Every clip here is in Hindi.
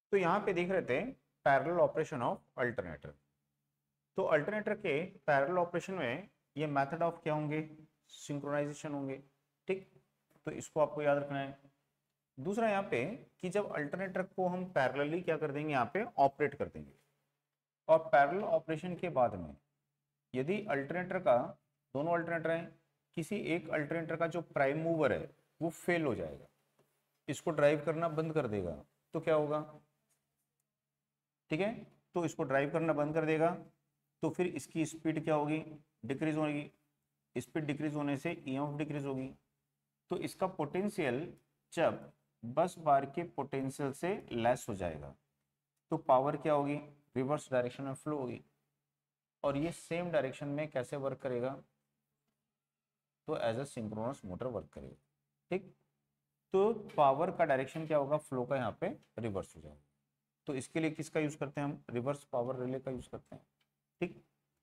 तो यहाँ पे देख रहे थे पैरेलल ऑपरेशन ऑफ अल्टरनेटर। तो अल्टरनेटर के पैरेलल ऑपरेशन में ये मेथड ऑफ क्या होंगे, सिंक्रोनाइजेशन होंगे। ठीक, तो इसको आपको याद रखना है। दूसरा यहाँ पे कि जब अल्टरनेटर को हम पैरेलली क्या कर देंगे, यहाँ पे ऑपरेट कर देंगे, और पैरेलल ऑपरेशन के बाद में यदि अल्टरनेटर का, दोनों अल्टरनेटर हैं, किसी एक अल्टरनेटर का जो प्राइम मूवर है वो फेल हो जाएगा, इसको ड्राइव करना बंद कर देगा, तो क्या होगा, ठीक है, तो इसको ड्राइव करना बंद कर देगा, तो फिर इसकी स्पीड क्या होगी, डिक्रीज होगी। स्पीड डिक्रीज होने से ईएमएफ डिक्रीज होगी। तो इसका पोटेंशियल जब बस बार के पोटेंशियल से लेस हो जाएगा तो पावर क्या होगी, रिवर्स डायरेक्शन में फ्लो होगी। और ये सेम डायरेक्शन में कैसे वर्क करेगा, तो as a synchronous motor work करेगा। ठीक, तो पावर का डायरेक्शन क्या होगा, फ्लो का यहाँ पे रिवर्स हो जाएगा। तो इसके लिए किसका यूज करते हैं हम, रिवर्स पावर रिले का यूज करते हैं। ठीक,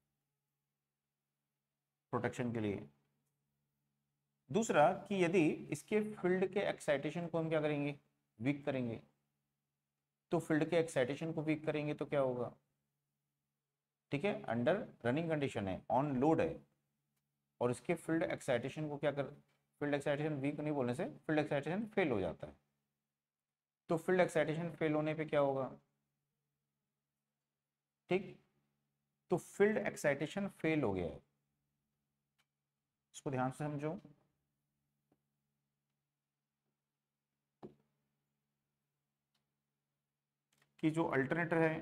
प्रोटेक्शन के लिए। दूसरा कि यदि इसके फील्ड के एक्साइटेशन को हम क्या करेंगे, वीक करेंगे, तो फील्ड के एक्साइटेशन को वीक करेंगे तो क्या होगा, ठीक है, अंडर रनिंग कंडीशन है, ऑन लोड है, और इसके फील्ड एक्साइटेशन को क्या कर, फील्ड एक्साइटेशन वीक नहीं बोलने से फील्ड एक्साइटेशन फेल हो जाता है। तो फील्ड एक्साइटेशन फेल होने पे क्या होगा, ठीक, तो फील्ड एक्साइटेशन फेल हो गया है, इसको ध्यान से समझो। कि जो अल्टरनेटर है,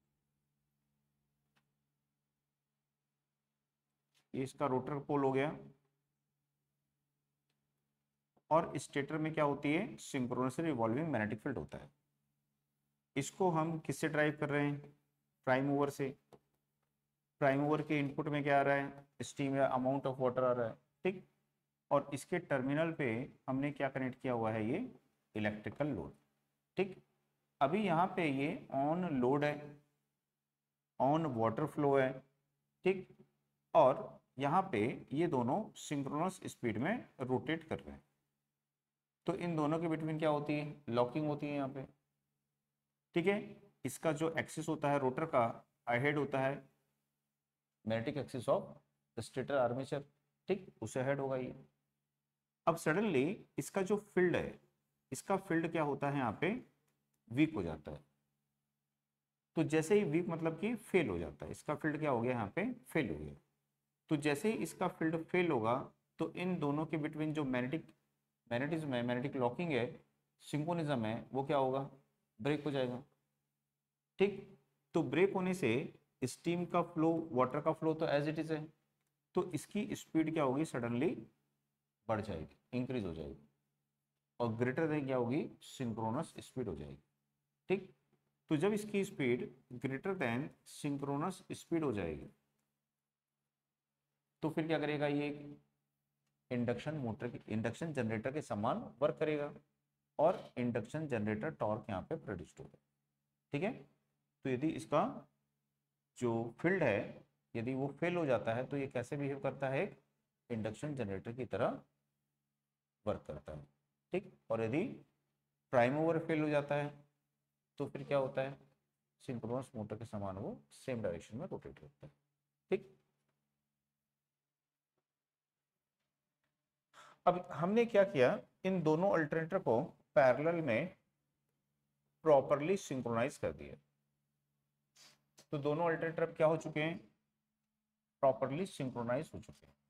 ये इसका रोटर पोल हो गया, और स्टेटर में क्या होती है, सिंक्रोनसली रिवॉल्विंग मैग्नेटिक फील्ड होता है। इसको हम किससे ड्राइव कर रहे हैं, प्राइम मूवर से। प्राइम मूवर के इनपुट में क्या आ रहा है, स्टीम या अमाउंट ऑफ वाटर आ रहा है। ठीक, और इसके टर्मिनल पे हमने क्या कनेक्ट किया हुआ है, ये इलेक्ट्रिकल लोड। ठीक, अभी यहाँ पे ये ऑन लोड है, ऑन वाटर फ्लो है। ठीक, और यहाँ पे ये दोनों सिंक्रोनस स्पीड में रोटेट कर रहे हैं। तो इन दोनों के बिटवीन क्या होती है, लॉकिंग होती है यहाँ पे। ठीक है, इसका जो एक्सिस होता है रोटर का, अहेड होता है magnetic axis of stator armature. ठीक, उसे हेड होगा ये। अब सडनली इसका जो फील्ड है, इसका फील्ड क्या होता है, यहाँ पे वीक हो जाता है। तो जैसे ही वीक मतलब कि फेल हो जाता है, इसका फील्ड क्या हो गया, यहाँ पे फेल हो गया। तो जैसे ही इसका फील्ड फेल होगा तो इन दोनों के बिटवीन जो मैग्नेटिज्म है, मैग्नेटिक लॉकिंग है, सिंक्रोनिज्म है, वो क्या होगा, ब्रेक हो जाएगा। ठीक, तो ब्रेक होने से स्टीम का फ्लो, वाटर का फ्लो तो एज इट इज है, तो इसकी स्पीड क्या होगी, सडनली बढ़ जाएगी, इंक्रीज हो जाएगी, और ग्रेटर देन क्या होगी, सिंक्रोनस स्पीड हो जाएगी। ठीक, तो जब इसकी speed greater than synchronous speed हो जाएगी तो फिर क्या करेगा, ये इंडक्शन मोटर के, इंडक्शन जनरेटर के समान वर्क करेगा, और इंडक्शन जनरेटर टॉर्क यहाँ पे प्रोड्यूस होगा। ठीक है, तो यदि इसका जो फील्ड है, यदि वो फेल हो जाता है तो ये कैसे बिहेव करता है, एक इंडक्शन जनरेटर की तरह वर्क करता है। ठीक, और यदि प्राइम मूवर फेल हो जाता है तो फिर क्या होता है, सिंक्रोनस मोटर के समान वो सेम डायरेक्शन में रोटेट करता है। ठीक, अब हमने क्या किया, इन दोनों अल्टरनेटर को पैरेलल में प्रॉपरली सिंक्रोनाइज कर दिया। तो दोनों अल्टरनेटर अब क्या हो चुके हैं, प्रॉपरली सिंक्रोनाइज हो चुके हैं।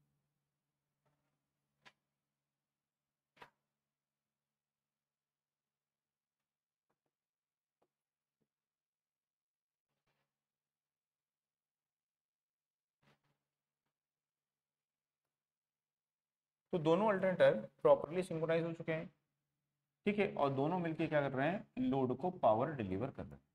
तो दोनों अल्टरनेटर प्रॉपरली सिंक्रोनाइज हो चुके हैं। ठीक है, और दोनों मिलकर क्या कर रहे हैं, लोड को पावर डिलीवर कर रहे हैं।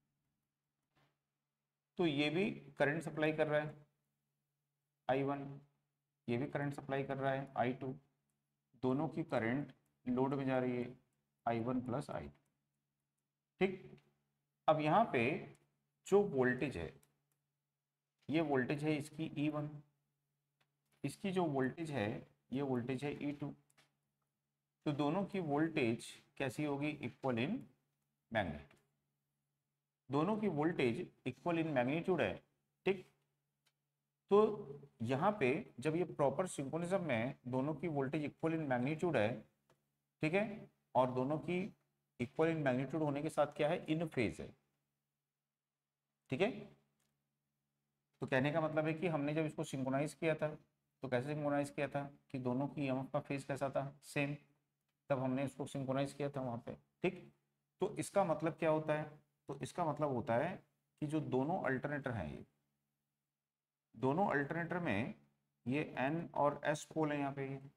तो ये भी करंट सप्लाई कर रहा है I1, ये भी करंट सप्लाई कर रहा है I2, दोनों की करंट लोड में जा रही है I1 प्लस I2। ठीक, अब यहाँ पे जो वोल्टेज है, ये वोल्टेज है इसकी E1, इसकी जो वोल्टेज है, ये वोल्टेज है E2। तो दोनों की वोल्टेज कैसी होगी, इक्वल इन मैग्नीट्यूड। दोनों की वोल्टेज इक्वल इन मैग्नीट्यूड है, ठीक। तो यहाँ पे जब ये प्रॉपर सिंक्रोनिज्म में दोनों की वोल्टेज इक्वल इन मैग्नीट्यूड है, ठीक है, और दोनों की इक्वल इन मैग्नीट्यूड होने के साथ क्या है, इन फेज है, ठीक है। तो कहने का मतलब है कि हमने जब इसको सिंक्रोनाइज किया था तो कैसे सिंक्रोनाइज किया था कि दोनों की ईएमएफ का फेज कैसा था, सेम, तब हमने इसको सिंक्रोनाइज किया था वहाँ पे, ठीक। तो इसका मतलब क्या होता है, तो इसका मतलब होता है कि जो दोनों अल्टरनेटर हैं, ये दोनों अल्टरनेटर में ये एन और एस पोल है यहाँ पे ये,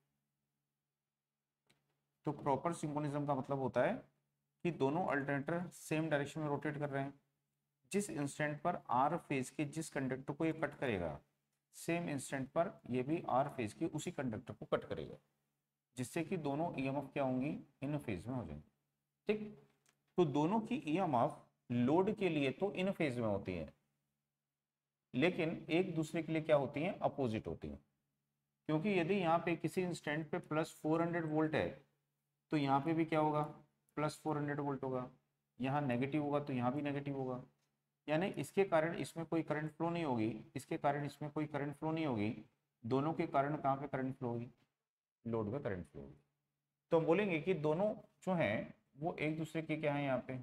तो प्रॉपर सिंक्रोनिज्म का मतलब होता है कि दोनों अल्टरनेटर सेम डायरेक्शन में रोटेट कर रहे हैं। जिस इंस्टेंट पर आर फेज के जिस कंडक्टर को ये कट करेगा, सेम इंस्टेंट पर ये भी आर फेज के उसी कंडक्टर को कट करेगा, जिससे कि दोनों ईएमएफ क्या होंगी, इन फेज में हो जाएंगी, ठीक। तो दोनों की ईएमएफ लोड के लिए तो इन फेज में होती है, लेकिन एक दूसरे के लिए क्या होती हैं, अपोजिट होती हैं। क्योंकि यदि यहाँ पे किसी इंस्टेंट पे प्लस 400 वोल्ट है तो यहाँ पे भी क्या होगा, प्लस 400 वोल्ट होगा, यहाँ नेगेटिव होगा तो यहाँ भी नेगेटिव होगा, यानी इसके कारण इसमें कोई करंट फ्लो नहीं होगी, इसके कारण इसमें कोई करंट फ्लो नहीं होगी, दोनों के कारण कहाँ पे करंट फ्लो होगी, लोड पे करंट फ्लो होगी। तो हम बोलेंगे कि दोनों जो हैं वो एक दूसरे के क्या है यहाँ पे,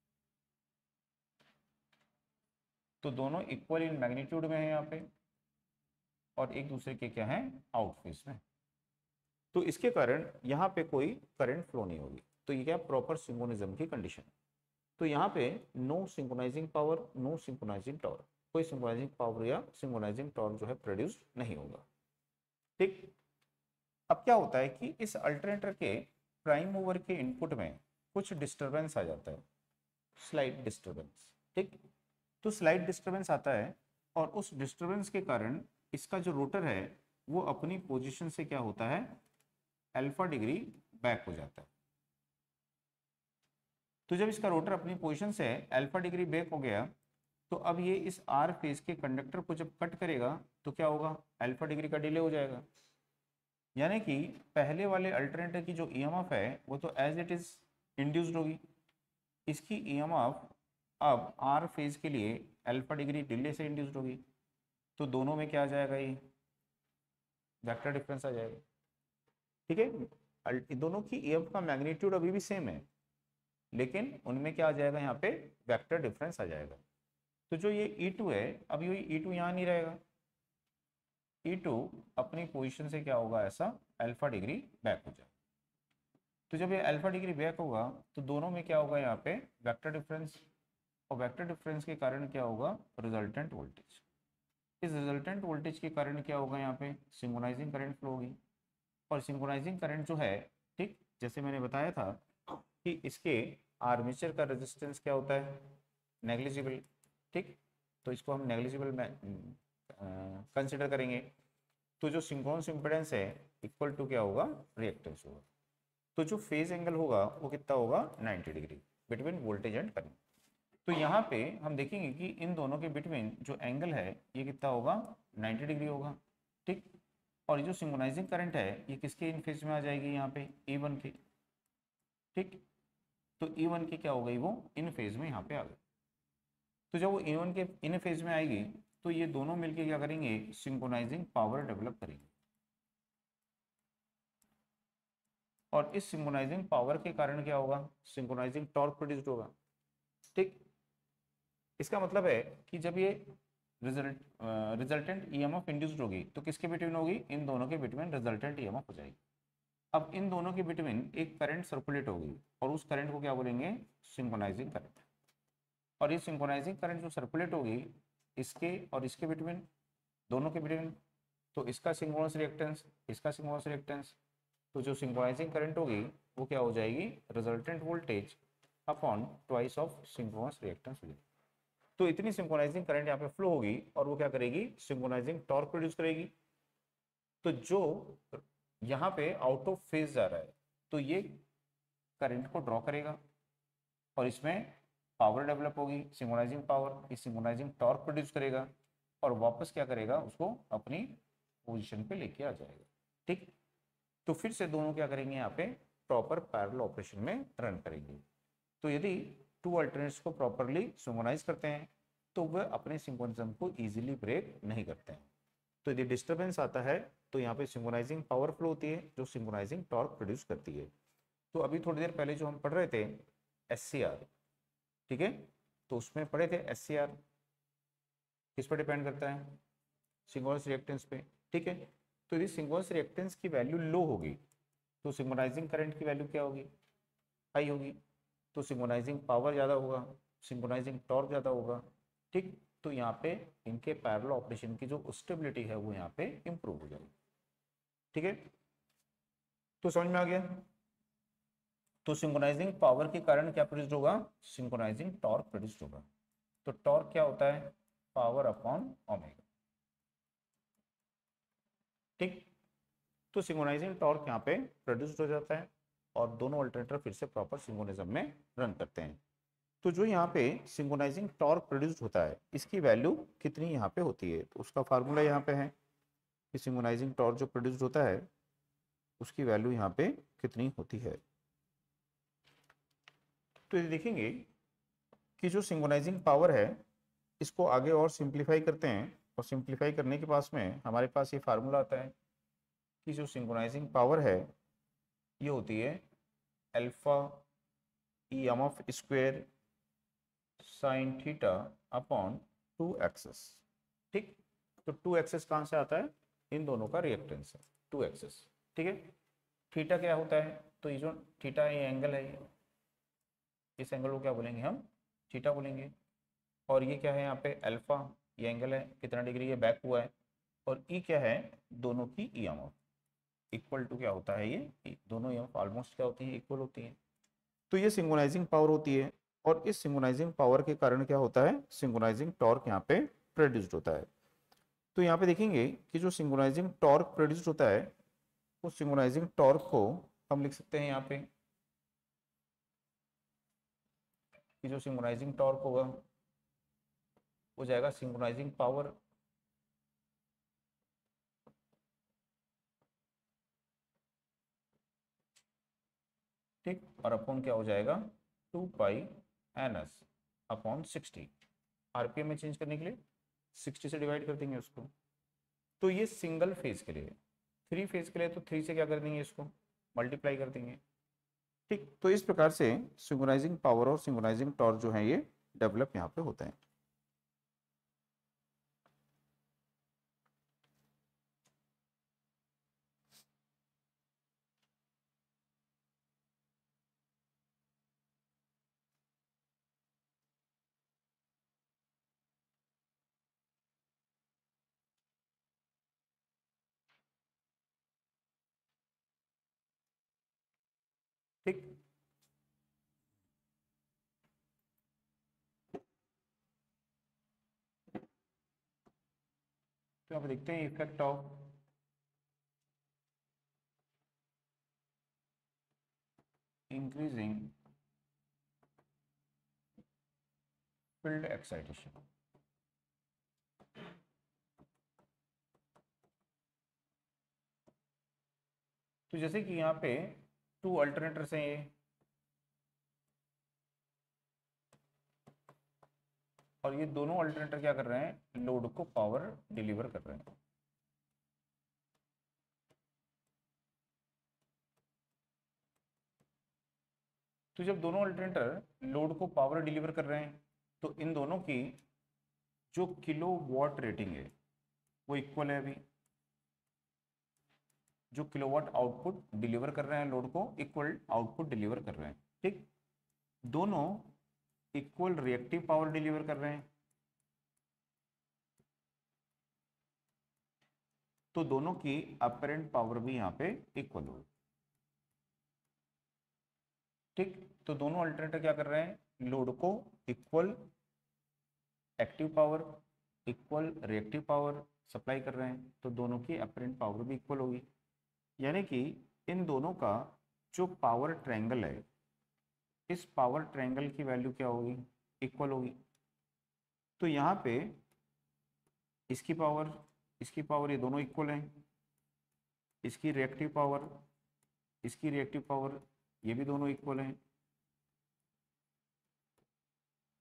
तो दोनों इक्वल इन मैग्नीट्यूड में है यहाँ पे और एक दूसरे के क्या है, आउट फेज में। तो इसके कारण यहाँ पे कोई करंट फ्लो नहीं होगी। तो ये क्या प्रॉपर सिंक्रोनिज्म की कंडीशन है। तो यहाँ पे no synchronising power, no synchronising torque, कोई सिंक्रोनाइजिंग पावर या सिंक्रोनाइजिंग टॉर्क जो है प्रोड्यूस नहीं होगा, ठीक। अब क्या होता है कि इस अल्टरनेटर के प्राइम मूवर के इनपुट में कुछ डिस्टरबेंस आ जाता है, स्लाइट डिस्टरबेंस, ठीक। तो स्लाइट डिस्टरबेंस आता है और उस डिस्टरबेंस के कारण इसका जो रोटर है वो अपनी पोजीशन से क्या होता है, अल्फा डिग्री बैक हो जाता है। तो जब इसका रोटर अपनी पोजीशन से अल्फा डिग्री बैक हो गया तो अब ये इस आर फेज के कंडक्टर को जब कट करेगा तो क्या होगा, अल्फा डिग्री का डिले हो जाएगा। यानी कि पहले वाले अल्टरनेटर की जो ईएमएफ है वो तो एज इट इज इंड्यूस्ड होगी, इसकी ईएमएफ अब आर फेज के लिए अल्फा डिग्री डिले से इंड्यूस्ड होगी। तो दोनों में क्या आ जाएगा, ये वेक्टर डिफरेंस आ जाएगा, ठीक है। दोनों की ईएमएफ का मैग्नीट्यूड अभी भी सेम है, लेकिन उनमें क्या आ जाएगा, यहाँ पे वेक्टर डिफरेंस आ जाएगा। तो जो ये E2 है, अब ये E2 यहाँ नहीं रहेगा, E2 अपनी पोजीशन से क्या होगा, ऐसा अल्फा डिग्री बैक हो जाएगा। तो जब ये अल्फा डिग्री बैक होगा तो दोनों में क्या होगा, यहाँ पे वेक्टर डिफरेंस, और वेक्टर डिफरेंस के कारण क्या होगा, रिजल्टेंट वोल्टेज। इस रिजल्टेंट वोल्टेज के कारण क्या होगा, यहाँ पे सिंक्रोनाइजिंग करंट फ्लो होगी। और सिंक्रोनाइजिंग करंट जो है, ठीक, जैसे मैंने बताया था कि इसके आर्मेचर का रेजिस्टेंस क्या होता है, नेग्लिजिबल, ठीक। तो इसको हम नेग्लिजिबल में कंसिडर करेंगे। तो जो सिंक्रोनस इम्पीडेंस है इक्वल टू क्या होगा, रिएक्टेंस होगा। तो जो फेज एंगल होगा वो कितना होगा, 90 degree between voltage and current. तो यहाँ पे हम देखेंगे कि इन दोनों के बिटवीन जो एंगल है ये कितना होगा, 90 डिग्री होगा, ठीक। और ये जो सिंक्रोनाइजिंग करंट है ये किसके इन फेज में आ जाएगी, यहाँ पे E1 के, ठीक। तो E1 की क्या हो गई, वो इन फेज में यहाँ पे आ गई। तो जब वो E1 के इन फेज में आएगी तो ये दोनों मिलके क्या करेंगे, सिंक्रोनाइजिंग पावर डेवलप करेंगे। और इस सिंक्रोनाइजिंग पावर के कारण क्या होगा, सिंक्रोनाइजिंग टॉर्क प्रोड्यूस्ड होगा, ठीक। इसका मतलब है कि जब ये रिजल्टेंट ईएमएफ इंड्यूस्ड होगी तो किसके बिटवीन होगी, इन दोनों के बिटवीन रिजल्टेंट ईएमएफ हो जाएगी। अब इन दोनों के बिटवीन एक करंट सर्कुलेट होगी और उस करंट को क्या बोलेंगे, सिंक्रोनाइजिंग करंट। और ये सिंक्रोनाइजिंग करंट जो सर्कुलेट होगी इसके और इसके बिटवीन, दोनों के बिटवीन, तो इसका सिंक्रोनस रिएक्टेंस, इसका सिंक्रोनस रिएक्टेंस, तो जो सिंक्रोनाइजिंग करंट होगी वो क्या हो जाएगी, resultant voltage upon twice of synchronous reactance हो जाएगी। तो इतनी सिंक्रोनाइजिंग करंट यहाँ पे फ्लो होगी और वो क्या करेगी, सिंक्रोनाइजिंग टॉर्क प्रोड्यूस करेगी। तो जो यहाँ पे आउट ऑफ फेज जा रहा है तो ये करंट को ड्रॉ करेगा और इसमें पावर डेवलप होगी, सिंक्रोनाइजिंग पावर, इस सिंक्रोनाइजिंग टॉर्क प्रोड्यूस करेगा और वापस क्या करेगा, उसको अपनी पोजीशन पे लेके आ जाएगा, ठीक। तो फिर से दोनों क्या करेंगे, यहाँ पे प्रॉपर पैरेलल ऑपरेशन में रन करेंगे। तो यदि टू अल्टरनेट्स को प्रॉपरली सिंक्रोनाइज करते हैं तो वह अपने सिंक्रोनिज्म को इजीली ब्रेक नहीं करते हैं। तो यदि डिस्टर्बेंस आता है तो यहाँ पे सिंक्रोनाइजिंग पावर फ्लो होती है जो सिंक्रोनाइजिंग टॉर्क प्रोड्यूस करती है। तो अभी थोड़ी देर पहले जो हम पढ़ रहे थे SCR, ठीक है, तो उसमें पढ़े थे SCR किस पर डिपेंड करता है, सिंक्रोनस रिएक्टेंस पे, ठीक है। तो यदि सिंक्रोनस रिएक्टेंस की वैल्यू लो होगी तो सिंक्रोनाइजिंग करंट की वैल्यू क्या होगी, हाई होगी, तो सिंक्रोनाइजिंग पावर ज़्यादा होगा, सिंक्रोनाइजिंग टॉर्क ज़्यादा होगा, ठीक। तो यहाँ पे इनके पैरेलल ऑपरेशन की जो स्टेबिलिटी है वो यहाँ पे इंप्रूव हो जाएगी, ठीक है। तो समझ में आ गया। तो सिंक्रोनाइजिंग पावर के कारण क्या प्रोड्यूस होगा, सिंक्रोनाइजिंग टॉर्क प्रोड्यूस होगा। तो टॉर्क क्या होता है, पावर अपॉन ओमेगा, ठीक। तो सिंक्रोनाइजिंग टॉर्क यहाँ पे प्रोड्यूस हो जाता है और दोनों अल्टरनेटर फिर से प्रॉपर सिंक्रोनिज्म में रन करते हैं। तो जो यहाँ पे सिंक्रोनाइजिंग टॉर्क प्रोड्यूस होता है इसकी वैल्यू कितनी यहाँ पे होती है, तो उसका फार्मूला यहाँ पे है कि सिंक्रोनाइजिंग टॉर्क जो प्रोड्यूस होता है उसकी वैल्यू यहाँ पे कितनी होती है। तो ये देखेंगे कि जो सिंक्रोनाइजिंग पावर है इसको आगे और सिंप्लीफाई करते हैं और सिंप्लीफाई करने के पास में हमारे पास ये फार्मूला आता है कि जो सिंक्रोनाइजिंग पावर है ये होती है alpha EMF square sine theta upon 2 XS, ठीक। तो 2 एक्सेस कहाँ से आता है, इन दोनों का रिएक्टेंस है 2 एक्सेस, ठीक है। थीटा क्या होता है, तो ये जो थीटा ये एंगल है, इस एंगल को क्या बोलेंगे हम, थीटा बोलेंगे। और ये क्या है यहाँ पे अल्फा, ये एंगल है कितना डिग्री ये बैक हुआ है, और ई क्या है, दोनों की EMF इक्वल टू क्या होता है, ये दोनों EMF ऑलमोस्ट क्या होती है, इक्वल होती है। तो ये सिंक्रोनाइजिंग पावर होती है और इस सिंक्रोनाइजिंग पावर के कारण क्या होता है, सिंक्रोनाइजिंग टॉर्क यहाँ पे प्रोड्यूस्ड होता है। तो यहाँ पे देखेंगे कि जो सिंक्रोनाइजिंग टॉर्क प्रोड्यूस्ड होता है उस सिंक्रोनाइजिंग टॉर्क को हम लिख सकते हैं यहाँ पे कि जो सिंक्रोनाइजिंग टॉर्क होगा वो जाएगा सिंक्रोनाइजिंग पावर ठीक, और अपॉन क्या हो जाएगा 2π/NS अपॉन 60, RPM में चेंज करने के लिए 60 से डिवाइड कर देंगे उसको। तो ये सिंगल फेज के लिए, 3 फेज के लिए तो 3 से क्या कर देंगे, इसको मल्टीप्लाई कर देंगे, ठीक। तो इस प्रकार से सिंक्रोनाइजिंग पावर और सिंक्रोनाइजिंग टॉर्क जो है ये डेवलप यहाँ पे होते हैं। ठीक, तो आप देखते हैं effect of increasing field excitation. तो जैसे कि यहाँ पे 2 अल्टरनेटर्स हैं ये, और ये दोनों अल्टरनेटर क्या कर रहे हैं, लोड को पावर डिलीवर कर रहे हैं। तो जब दोनों अल्टरनेटर लोड को पावर डिलीवर कर रहे हैं तो इन दोनों की जो किलो वॉट रेटिंग है वो इक्वल है। अभी जो किलोवाट आउटपुट डिलीवर कर रहे हैं लोड को इक्वल आउटपुट डिलीवर कर रहे हैं, ठीक। दोनों इक्वल रिएक्टिव पावर डिलीवर कर रहे हैं, तो दोनों की अपेरेंट पावर भी यहाँ पे इक्वल होगी, ठीक। तो दोनों अल्टरनेटर क्या कर रहे हैं, लोड को equal active power equal reactive power supply कर रहे हैं, तो दोनों की अपेरेंट पावर भी इक्वल होगी। यानी कि इन दोनों का जो पावर ट्रायंगल है इस पावर ट्रायंगल की वैल्यू क्या होगी, इक्वल होगी। तो यहाँ पे इसकी पावर ये दोनों इक्वल हैं, इसकी रिएक्टिव पावर ये भी दोनों इक्वल हैं,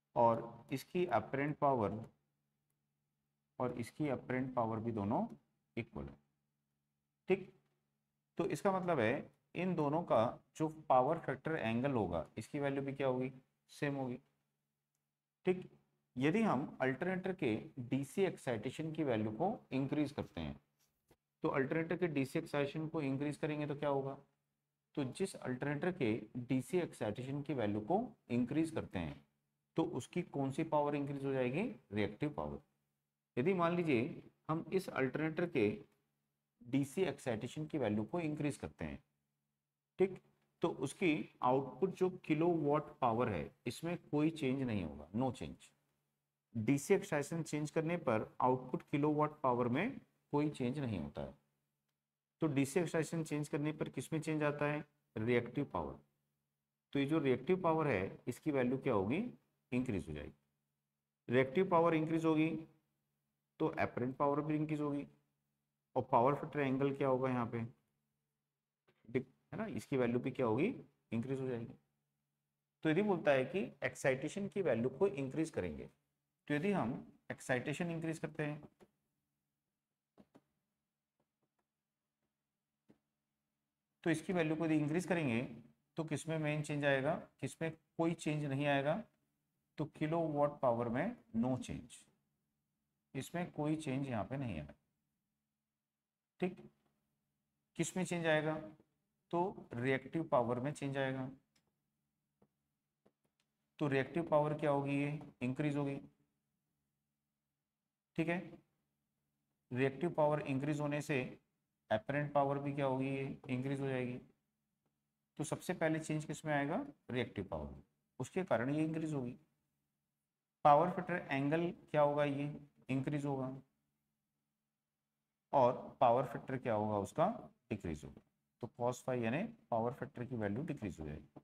और इसकी अपरेंट पावर और इसकी अपरेंट पावर भी दोनों इक्वल है। ठीक, तो इसका मतलब है इन दोनों का जो पावर फैक्टर एंगल होगा इसकी वैल्यू भी क्या होगी, सेम होगी। ठीक, यदि हम अल्टरनेटर के डीसी एक्साइटेशन की वैल्यू को इंक्रीज करते हैं तो अल्टरनेटर के डीसी एक्साइटेशन को इंक्रीज करेंगे तो क्या होगा, तो जिस अल्टरनेटर के डीसी एक्साइटेशन की वैल्यू को इंक्रीज करते हैं तो उसकी कौन सी पावर इंक्रीज हो जाएगी, रिएक्टिव पावर। यदि मान लीजिए हम इस अल्टरनेटर के डीसी एक्साइटेशन की वैल्यू को इंक्रीज करते हैं, ठीक, तो उसकी आउटपुट जो किलोवाट पावर है इसमें कोई चेंज नहीं होगा, no change. DC excitation change करने पर आउटपुट किलोवाट पावर में कोई चेंज नहीं होता है। तो डीसी एक्साइटेशन चेंज करने पर किस में चेंज आता है, रिएक्टिव पावर। तो ये जो रिएक्टिव पावर है इसकी वैल्यू क्या होगी, इंक्रीज हो जाएगी। रिएक्टिव पावर इंक्रीज होगी तो अपरेंट पावर भी इंक्रीज होगी और पावर फैक्टर एंगल क्या होगा यहाँ पे, है ना, इसकी वैल्यू भी क्या होगी, इंक्रीज हो जाएगी। तो यदि बोलता है कि एक्साइटेशन की वैल्यू को इंक्रीज करेंगे, तो यदि हम एक्साइटेशन इंक्रीज करते हैं तो इसकी वैल्यू को यदि इंक्रीज करेंगे तो किसमें मेन चेंज आएगा, किसमें कोई चेंज नहीं आएगा, तो किलोवाट पावर में नो चेंज, इसमें कोई चेंज यहाँ पे नहीं आएगा। ठीक, किसमें चेंज आएगा, तो रिएक्टिव पावर में चेंज आएगा। तो रिएक्टिव पावर क्या होगी, ये इंक्रीज होगी। ठीक है, रिएक्टिव पावर इंक्रीज होने से अपरेंट पावर भी क्या होगी, ये इंक्रीज हो जाएगी। तो सबसे पहले चेंज किस में आएगा, रिएक्टिव पावर, उसके कारण ये इंक्रीज होगी। पावर फैक्टर एंगल क्या होगा, ये इंक्रीज होगा और पावर फैक्टर क्या होगा, उसका डिक्रीज होगा। तो cos फाई यानी पावर फैक्टर की वैल्यू डिक्रीज हो जाएगी,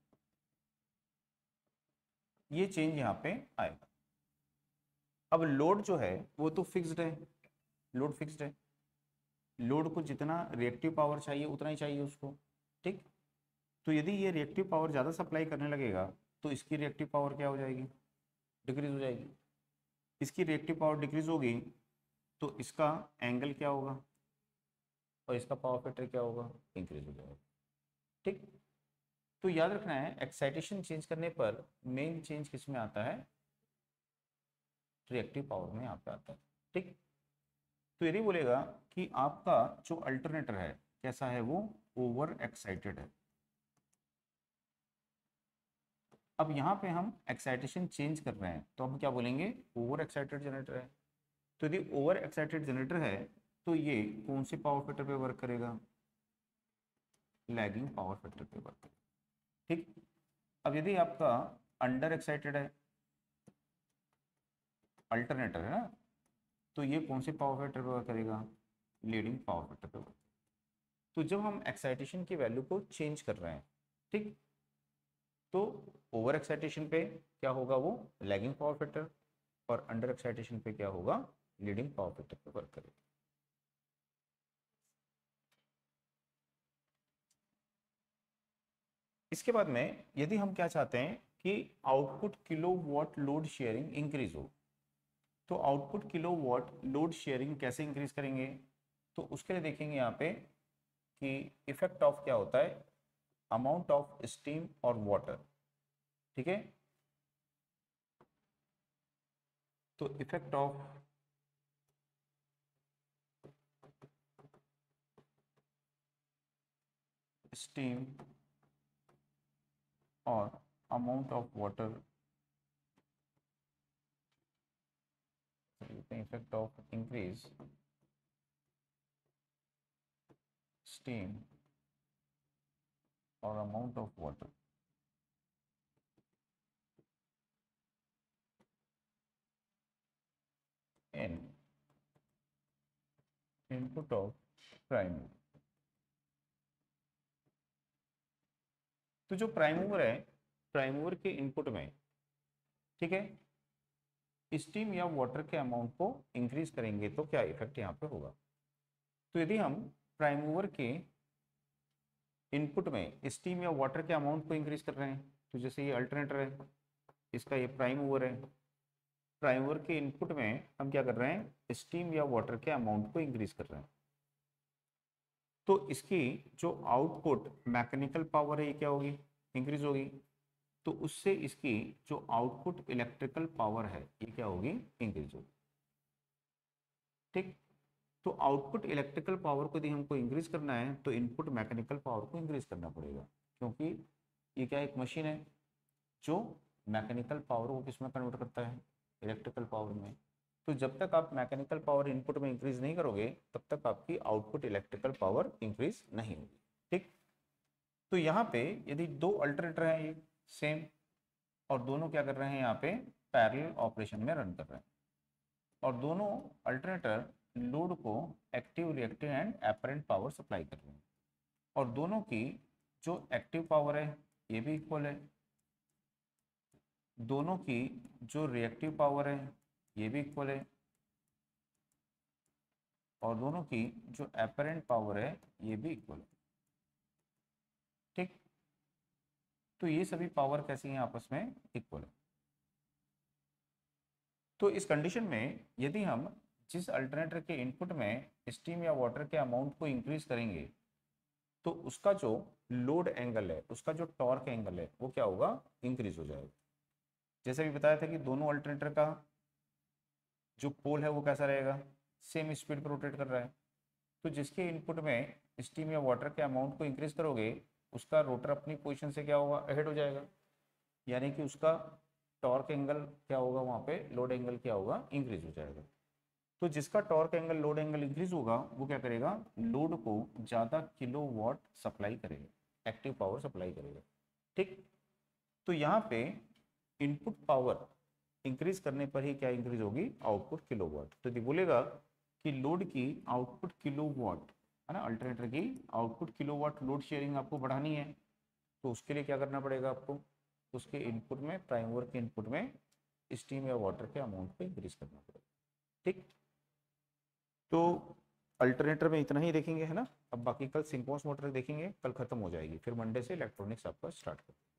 ये चेंज यहाँ पे आएगा। अब लोड जो है वो तो फिक्स्ड है, लोड फिक्स्ड है, लोड को जितना रिएक्टिव पावर चाहिए उतना ही चाहिए उसको। ठीक, तो यदि ये रिएक्टिव पावर ज़्यादा सप्लाई करने लगेगा तो इसकी रिएक्टिव पावर क्या हो जाएगी, डिक्रीज हो जाएगी। इसकी रिएक्टिव पावर डिक्रीज होगी तो इसका एंगल क्या होगा और इसका पावर फैक्टर क्या होगा, इंक्रीज हो जाएगा। ठीक, तो याद रखना है एक्साइटेशन चेंज करने पर मेन चेंज किस में आता है, रिएक्टिव पावर में यहाँ पे आता है। ठीक, तो यदि बोलेगा कि आपका जो अल्टरनेटर है कैसा है, वो ओवर एक्साइटेड है। अब यहाँ पे हम एक्साइटेशन चेंज कर रहे हैं तो हम क्या बोलेंगे, ओवर एक्साइटेड जनरेटर है। तो यदि ओवर एक्साइटेड जनरेटर है तो ये कौन सी पावर फैक्टर पे वर्क करेगा, लैगिंग पावर फैक्टर पे वर्क करेगा। ठीक, अब यदि आपका अंडर एक्साइटेड है, अल्टरनेटर है ना, तो ये कौन से पावर फैक्टर पे वर्क करेगा, लीडिंग पावर फैक्टर पे वर्क। तो जब हम एक्साइटेशन की वैल्यू को चेंज कर रहे हैं, ठीक, तो ओवर एक्साइटेशन पे क्या होगा, वो लैगिंग पावर फैक्टर, और अंडर एक्साइटेशन पे क्या होगा, लीडिंग पावर फैक्टर पे वर्क करेगा। इसके बाद में यदि हम क्या चाहते हैं कि output kilowatt load sharing increase हो, तो आउटपुट किलोवाट लोड शेयरिंग कैसे इंक्रीज करेंगे, तो उसके लिए देखेंगे यहाँ पे कि इफेक्ट ऑफ क्या होता है, अमाउंट ऑफ स्टीम और वाटर। ठीक है, तो इफेक्ट ऑफ स्टीम और amount of water, effect of increase steam और amount of water in input of prime mover. तो जो प्राइम मूवर है, प्राइम मूवर के इनपुट में, ठीक है, स्टीम या वाटर के अमाउंट को इंक्रीज करेंगे तो क्या इफेक्ट यहाँ पे होगा। तो यदि हम प्राइम मूवर के इनपुट में स्टीम या वाटर के अमाउंट को इंक्रीज कर रहे हैं, तो जैसे ये अल्टरनेटर है, इसका ये प्राइम मूवर है। प्राइम मूवर के इनपुट में हम क्या कर रहे हैं, स्टीम या वाटर के अमाउंट को इंक्रीज कर रहे हैं। तो इसकी जो आउटपुट मैकेनिकल पावर है ये क्या होगी, इंक्रीज होगी। तो उससे इसकी जो आउटपुट इलेक्ट्रिकल पावर है ये क्या होगी, इंक्रीज होगी। ठीक, तो आउटपुट इलेक्ट्रिकल पावर को यदि हमको इंक्रीज करना है तो इनपुट मैकेनिकल पावर को इंक्रीज करना पड़ेगा, क्योंकि ये क्या एक मशीन है जो मैकेनिकल पावर को किस में कन्वर्ट करता है, इलेक्ट्रिकल पावर में। तो जब तक आप मैकेनिकल पावर इनपुट में इंक्रीज नहीं करोगे तब तक आपकी आउटपुट इलेक्ट्रिकल पावर इंक्रीज नहीं होगी। ठीक, तो यहाँ पे यदि दो अल्टरनेटर हैं ये सेम, और दोनों क्या कर रहे हैं यहाँ पे पैरेलल ऑपरेशन में रन कर रहे हैं, और दोनों अल्टरनेटर लोड को active, reactive and apparent power supply कर रहे हैं, और दोनों की जो एक्टिव पावर है ये भी इक्वल है, दोनों की जो रिएक्टिव पावर है ये भी इक्वल है, और दोनों की जो एपरेंट पावर है ये भी इक्वल है। ठीक, तो ये सभी पावर कैसी हैं, आपस में इक्वल है। तो इस कंडीशन में यदि हम जिस अल्टरनेटर के इनपुट में स्टीम या वाटर के अमाउंट को इंक्रीज करेंगे तो उसका जो लोड एंगल है, उसका जो टॉर्क एंगल है वो क्या होगा, इंक्रीज हो जाएगा। जैसे भी बताया था कि दोनों अल्टरनेटर का जो पोल है वो कैसा रहेगा, सेम स्पीड पर रोटेट कर रहा है। तो जिसके इनपुट में स्टीम या वाटर के अमाउंट को इंक्रीज करोगे उसका रोटर अपनी पोजीशन से क्या होगा, अहेड हो जाएगा, यानी कि उसका टॉर्क एंगल क्या होगा, वहाँ पे लोड एंगल क्या होगा, इंक्रीज हो जाएगा। तो जिसका torque angle, load angle increase होगा वो क्या करेगा, लोड को ज़्यादा किलोवाट सप्लाई करेगा, एक्टिव पावर सप्लाई करेगा। ठीक, तो यहाँ पे इनपुट पावर इंक्रीज करने पर ही क्या इंक्रीज होगी, आउटपुट किलोवाट। तो यदि बोलेगा कि लोड की आउटपुट किलोवाट है ना, अल्टरनेटर की आउटपुट किलोवाट लोड शेयरिंग आपको बढ़ानी है, तो उसके लिए क्या करना पड़ेगा आपको, उसके इनपुट में, प्राइम मूवर के इनपुट में स्टीम या वाटर के अमाउंट को इंक्रीज करना पड़ेगा। ठीक, तो अल्टरनेटर में इतना ही देखेंगे है ना। अब बाकी कल सिंक्रोनस मोटर देखेंगे, कल खत्म हो जाएगी, फिर मंडे से इलेक्ट्रॉनिक्स आपका स्टार्ट करेंगे।